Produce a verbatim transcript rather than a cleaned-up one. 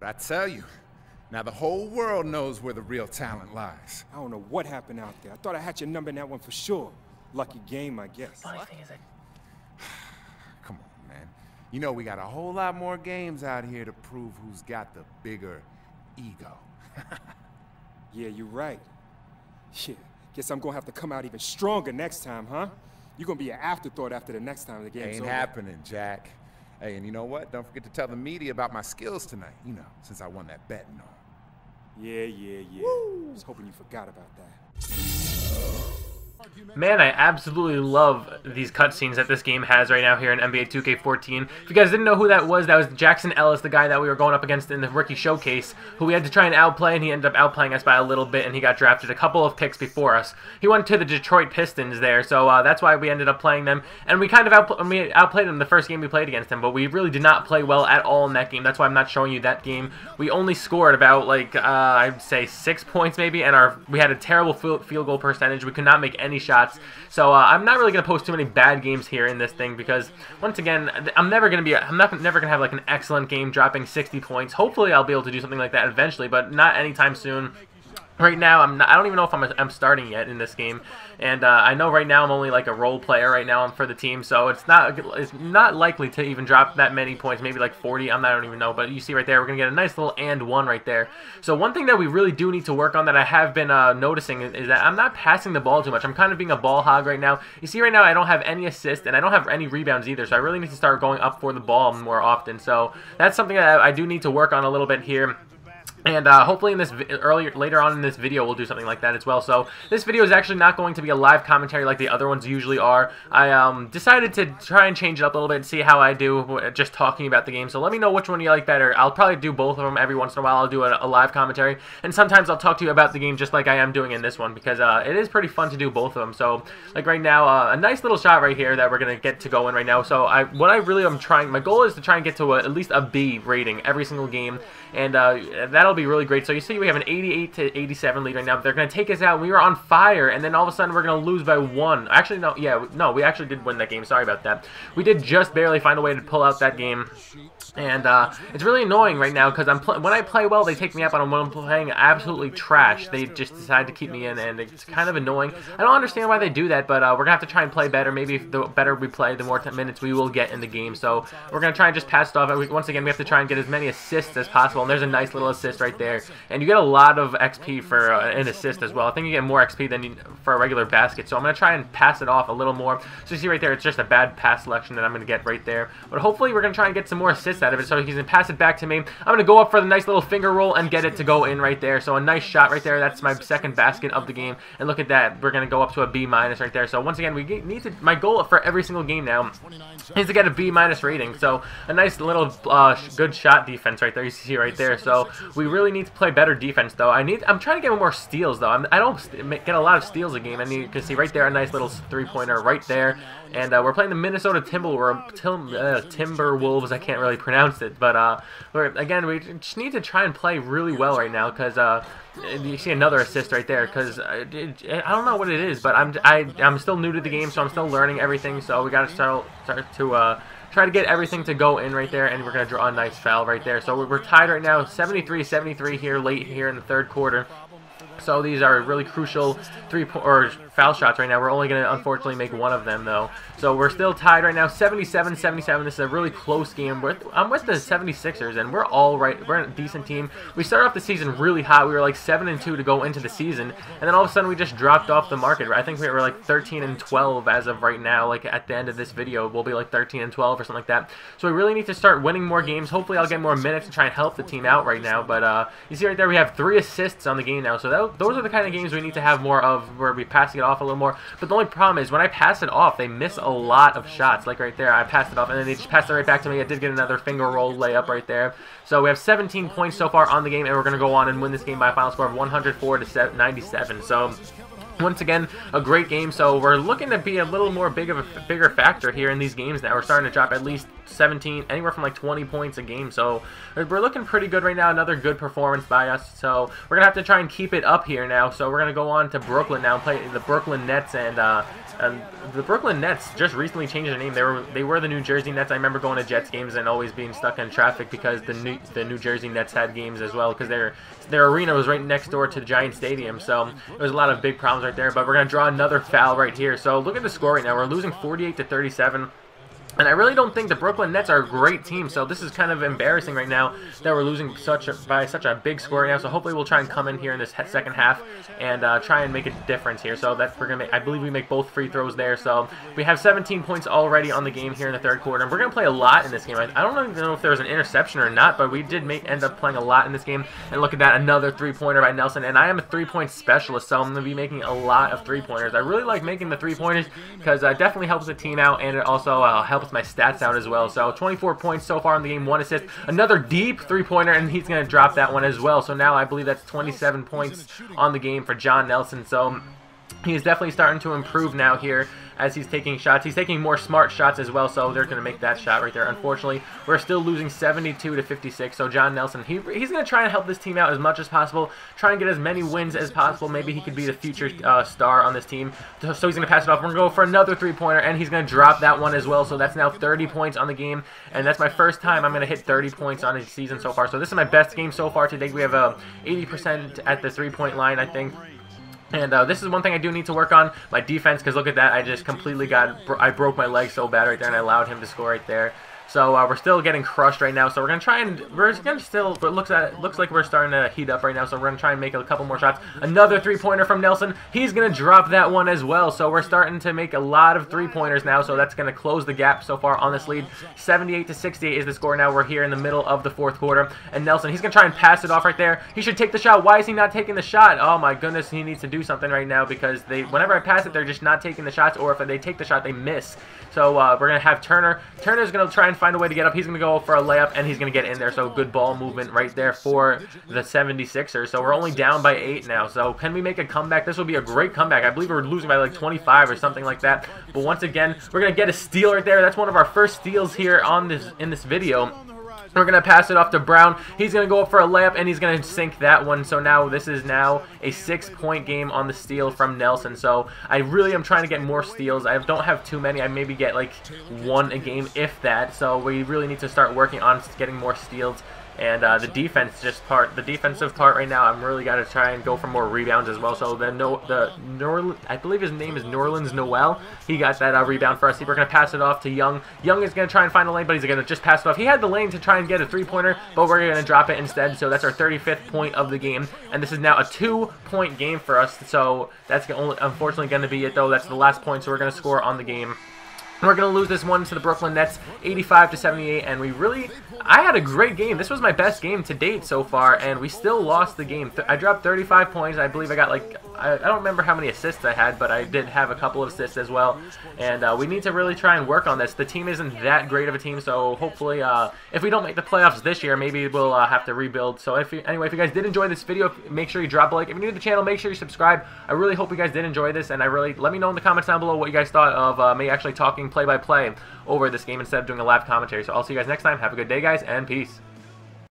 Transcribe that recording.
But I tell you, now the whole world knows where the real talent lies. I don't know what happened out there. I thought I had your number in that one for sure. Lucky game, I guess. Funny thing is, I... Come on, man. You know we got a whole lot more games out here to prove who's got the bigger ego. Yeah, you're right. Shit, guess I'm gonna have to come out even stronger next time, huh? You're gonna be an afterthought after the next time the game's Ain't over. happening, Jack. Hey, and you know what? Don't forget to tell the media about my skills tonight, you know, since I won that bet and all. Yeah, yeah, yeah. Woo! I was hoping you forgot about that. Man, I absolutely love these cutscenes that this game has right now here in N B A two K fourteen. If you guys didn't know who that was, that was Jackson Ellis, the guy that we were going up against in the rookie showcase, who we had to try and outplay, and he ended up outplaying us by a little bit, and he got drafted a couple of picks before us. He went to the Detroit Pistons there, so uh, that's why we ended up playing them, and we kind of outpl we outplayed them the first game we played against him, but we really did not play well at all in that game. That's why I'm not showing you that game. We only scored about, like, uh, I'd say six points maybe, and our we had a terrible field goal percentage. We could not make any shots. So uh, I'm not really gonna post too many bad games here in this thing because once again, I'm never gonna be, I'm not never gonna have like an excellent game dropping sixty points. Hopefully, I'll be able to do something like that eventually, but not anytime soon. Right now, I'm not, I don't even know if I'm, I'm starting yet in this game, and uh, I know right now I'm only like a role player right now for the team, so it's not it's not likely to even drop that many points, maybe like forty. I'm not, I don't even know, but you see right there, we're gonna get a nice little and one right there. So one thing that we really do need to work on that I have been uh, noticing is, is that I'm not passing the ball too much. I'm kind of being a ball hog right now. You see right now, I don't have any assists and I don't have any rebounds either, so I really need to start going up for the ball more often. So that's something that I do need to work on a little bit here. And uh, hopefully in this earlier later on in this video we'll do something like that as well. So this video is actually not going to be a live commentary like the other ones usually are. I um, decided to try and change it up a little bit and see how I do just talking about the game. So let me know which one you like better. I'll probably do both of them every once in a while. I'll do a, a live commentary, and sometimes I'll talk to you about the game just like I am doing in this one because uh, it is pretty fun to do both of them. So like right now, uh, a nice little shot right here that we're gonna get to go in right now. So I what I really am trying, my goal is to try and get to a, at least a B rating every single game, and uh, that'll be really great. So you see we have an eighty-eight to eighty-seven lead right now. They're going to take us out. We were on fire, and then all of a sudden we're going to lose by one. Actually, no, yeah, no, we actually did win that game. Sorry about that. We did just barely find a way to pull out that game. And uh, it's really annoying right now because I'm when I play well, they take me up, and when I'm playing absolutely trash, they just decide to keep me in, and it's kind of annoying. I don't understand why they do that, but uh, we're going to have to try and play better. Maybe the better we play, the more minutes we will get in the game. So we're going to try and just pass it off. Once again, we have to try and get as many assists as possible, and there's a nice little assist right there. And you get a lot of X P for uh, an assist as well. I think you get more X P than you, for a regular basket. So I'm going to try and pass it off a little more. So you see right there, it's just a bad pass selection that I'm going to get right there. But hopefully we're going to try and get some more assists out of it so he can pass it back to me. I'm going to go up for the nice little finger roll and get it to go in right there. So a nice shot right there. That's my second basket of the game. And look at that. We're going to go up to a B minus right there. So once again, we need to, my goal for every single game now is to get a B minus rating. So a nice little uh, good shot defense right there. You see right there. So we really need to play better defense though. I need, I'm trying to get more steals though. I'm, I don't get a lot of steals a game. And you can see right there a nice little three-pointer right there. And uh, we're playing the Minnesota Timberwolves. Tim, uh, Timberwolves. I can't really pronounce it, but uh, we're, again, we just need to try and play really well right now because uh, you see another assist right there. Because I don't know what it is, but I'm I, I'm still new to the game, so I'm still learning everything. So we got to start start to. Uh, Try to get everything to go in right there, and we're going to draw a nice foul right there. So we're tied right now, seventy-three seventy-three here late here in the third quarter. So these are really crucial three or foul shots right now. We're only going to unfortunately make one of them though. So we're still tied right now, seventy-seven seventy-seven. This is a really close game. We're, I'm with the seventy-sixers, and we're all right. We're a decent team. We started off the season really hot. We were like seven and two to go into the season, and then all of a sudden we just dropped off the market. I think we were like thirteen and twelve as of right now. Like at the end of this video, we'll be like thirteen and twelve or something like that. So we really need to start winning more games. Hopefully, I'll get more minutes and try and help the team out right now. But uh, you see right there, we have three assists on the game now. So that, those are the kind of games we need to have more of, where we passing it off a little more. But the only problem is when I pass it off, they miss a lot of shots. Like right there, I passed it off, and then they just passed it right back to me. I did get another finger roll layup right there. So we have seventeen points so far on the game, and we're going to go on and win this game by a final score of one hundred four to ninety-seven. So Once again, a great game, so we're looking to be a little more big of a bigger factor here in these games now. We're starting to drop at least seventeen, anywhere from like twenty points a game, so we're looking pretty good right now. Another good performance by us, so we're gonna have to try and keep it up here now. So we're gonna go on to Brooklyn now and play the Brooklyn Nets, and uh, and the Brooklyn Nets just recently changed their name. They were they were the New Jersey Nets. I remember going to Jets games and always being stuck in traffic because the New the New Jersey Nets had games as well, because their their arena was right next door to the Giant Stadium, so there was a lot of big problems right there. But we're gonna draw another foul right here. So look at the score right now. We're losing forty-eight to thirty-seven. And I really don't think the Brooklyn Nets are a great team, so this is kind of embarrassing right now that we're losing such a, by such a big score right now. So hopefully we'll try and come in here in this second half and uh, try and make a difference here. So that's we're gonna make, I believe we make both free throws there. So we have seventeen points already on the game here in the third quarter, and we're gonna play a lot in this game. I, I don't even know if there was an interception or not, but we did make end up playing a lot in this game. And look at that, another three-pointer by Nelson. And I am a three-point specialist, so I'm gonna be making a lot of three-pointers. I really like making the three-pointers because it definitely helps the team out, and it also uh, helps my stats out as well. So twenty-four points so far in the game, one assist, another deep three-pointer, and he's going to drop that one as well. So now I believe that's twenty-seven points on the game for John Nelson. So he is definitely starting to improve now here as he's taking shots. He's taking more smart shots as well, so they're going to make that shot right there. Unfortunately, we're still losing seventy-two to fifty-six, so John Nelson, he, he's going to try and help this team out as much as possible, try and get as many wins as possible. Maybe he could be the future uh, star on this team. So he's going to pass it off. We're going to go for another three-pointer, and he's going to drop that one as well, so that's now thirty points on the game, and that's my first time I'm going to hit thirty points on a season so far. So this is my best game so far today. We have a eighty percent at the three-point line, I think. And uh, this is one thing I do need to work on, my defense, because look at that, I just completely got, I broke my leg so bad right there, and I allowed him to score right there. So uh, we're still getting crushed right now, so we're going to try and, we're going to still, but it looks, at, looks like we're starting to heat up right now, so we're going to try and make a couple more shots. Another three-pointer from Nelson, he's going to drop that one as well, so we're starting to make a lot of three-pointers now, so that's going to close the gap so far on this lead. seventy-eight to sixty-eight is the score now. We're here in the middle of the fourth quarter, and Nelson, he's going to try and pass it off right there. He should take the shot. Why is he not taking the shot? Oh my goodness, he needs to do something right now, because they, whenever I pass it, they're just not taking the shots, or if they take the shot, they miss. So uh, we're going to have Turner. Turner's going to try and find a way to get up. He's going to go for a layup, and he's going to get in there. So good ball movement right there for the seventy-sixers. So we're only down by eight now. So can we make a comeback? This will be a great comeback. I believe we're losing by like twenty-five or something like that. But once again, we're going to get a steal right there. That's one of our first steals here on this in this video. We're going to pass it off to Brown. He's going to go up for a layup, and he's going to sink that one. So now this is now a six-point game on the steal from Nelson. So I really am trying to get more steals. I don't have too many. I maybe get like one a game, if that. So we really need to start working on getting more steals. And uh, the defense just part, the defensive part right now, I'm really got to try and go for more rebounds as well. So the no, the Nor, I believe his name is Norlands Noel. He got that uh, rebound for us. We're gonna pass it off to Young. Young is gonna try and find a lane, but he's gonna just pass it off. He had the lane to try and get a three-pointer, but we're gonna drop it instead. So that's our thirty-fifth point of the game, and this is now a two-point game for us. So that's only, unfortunately gonna be it though. That's the last point, so we're gonna score on the game. We're going to lose this one to the Brooklyn Nets, eighty-five to seventy-eight, and we really, I had a great game. This was my best game to date so far, and we still lost the game. I dropped thirty-five points. I believe I got like, I, I don't remember how many assists I had, but I did have a couple of assists as well, and uh, we need to really try and work on this. The team isn't that great of a team, so hopefully, uh, if we don't make the playoffs this year, maybe we'll uh, have to rebuild. So if you, anyway, if you guys did enjoy this video, make sure you drop a like. If you're new to the channel, make sure you subscribe. I really hope you guys did enjoy this, and I really, let me know in the comments down below what you guys thought of uh, me actually talking play-by-play over this game instead of doing a live commentary. So I'll see you guys next time. Have a good day, guys, and peace.